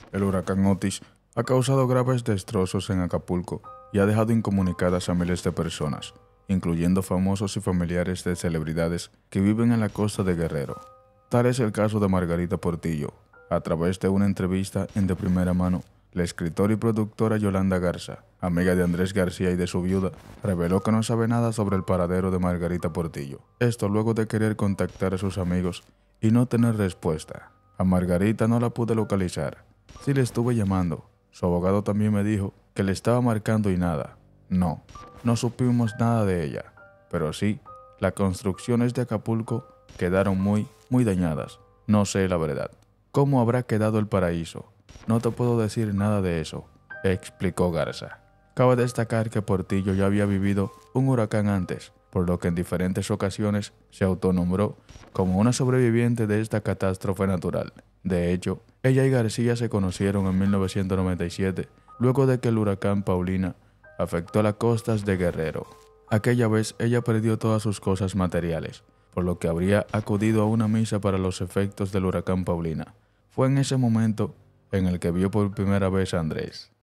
El huracán Otis ha causado graves destrozos en Acapulco y ha dejado incomunicadas a miles de personas, incluyendo famosos y familiares de celebridades que viven en la costa de Guerrero. Tal es el caso de Margarita Portillo. A través de una entrevista de primera mano, la escritora y productora Yolanda Garza, amiga de Andrés García y de su viuda, reveló que no sabe nada sobre el paradero de Margarita Portillo. Esto luego de querer contactar a sus amigos y no tener respuesta. A Margarita no la pude localizar. Sí le estuve llamando. Su abogado también me dijo que le estaba marcando y nada. No supimos nada de ella. Pero sí, las construcciones de Acapulco quedaron muy dañadas. No sé la verdad. ¿Cómo habrá quedado el paraíso? No te puedo decir nada de eso, explicó Garza. Cabe destacar que Portillo ya había vivido un huracán antes, por lo que en diferentes ocasiones se autonombró como una sobreviviente de esta catástrofe natural. De hecho, ella y García se conocieron en 1997, luego de que el huracán Paulina afectó las costas de Guerrero. Aquella vez ella perdió todas sus cosas materiales, por lo que habría acudido a una misa para los efectos del huracán Paulina. Fue en ese momento en el que vio por primera vez a Andrés.